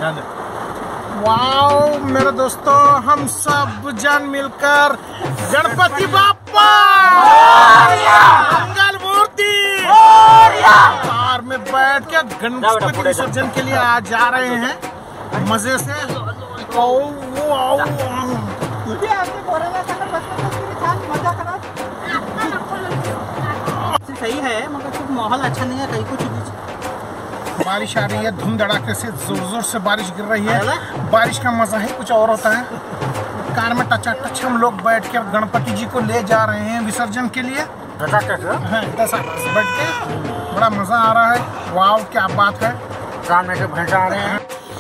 Wow मेरे दोस्तों, हम सब जन मिलकर गणपति बाप्पा मंगल मूर्ति कार में बैठ के गणपति विसर्जन के लिए आज जा रहे हैं मजे से। सही है मगर कुछ माहौल अच्छा नहीं है, कहीं कुछ बारिश आ रही है, धूम धड़ाके से जोर जोर से बारिश गिर रही है। बारिश का मजा ही कुछ और होता है। कार में टच हम लोग बैठ के गणपति जी को ले जा रहे हैं विसर्जन के लिए। बैठ के बड़ा मजा आ रहा है। वाह क्या बात है। कार में से भैंसा आ रहे हैं।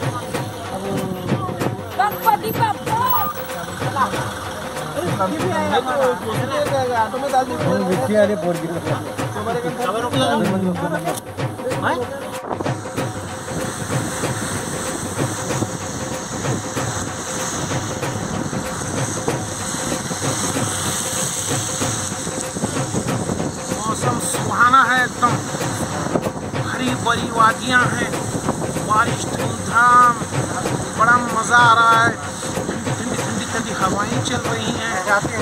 मौसम सुहाना है एकदम, हरी भरी वादियां हैं, बारिश धूमधाम, बड़ा मजा आ रहा है। ठंडी ठंडी हवाएं चल रही हैं।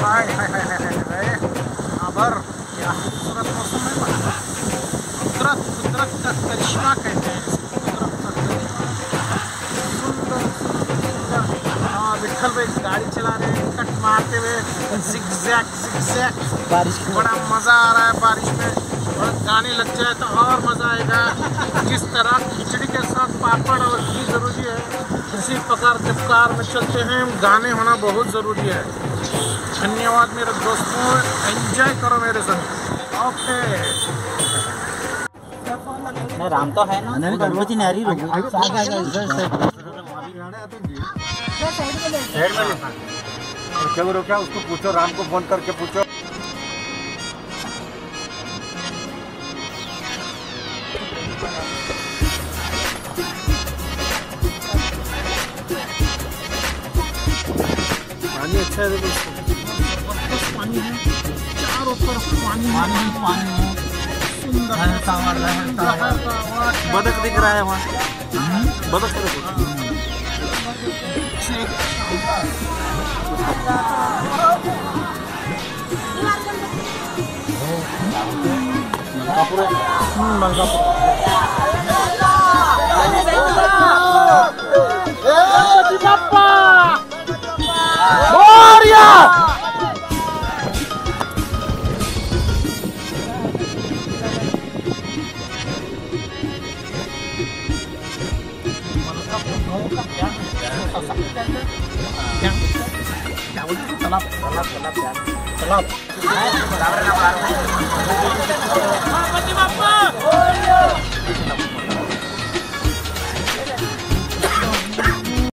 आबर क्या खूबसूरत मौसम है। कुदरत का करिश्मा कहते हैं। विठल भाई गाड़ी चला रहे हैं कट मारते हुए, जिगजैग बारिश, बड़ा मजा आ रहा है बारिश में। और गाने लग जाए तो और मजा आएगा। जिस तरह खिचड़ी के साथ पापड़ और घी जरूरी है, इसी प्रकार जब कार में चलते हैं गाने होना बहुत जरूरी है। धन्यवाद मेरे दोस्तों, एंजॉय करो मेरे साथ। ओके राम तो है ना, गणपति नारी क्या रोका उसको पूछो, राम को फोन करके पूछो। पानी अच्छा है, पानी है चारों तरफ, पानी है सुंदर। बदक दिख रहा है वहाँ, बदक तालाब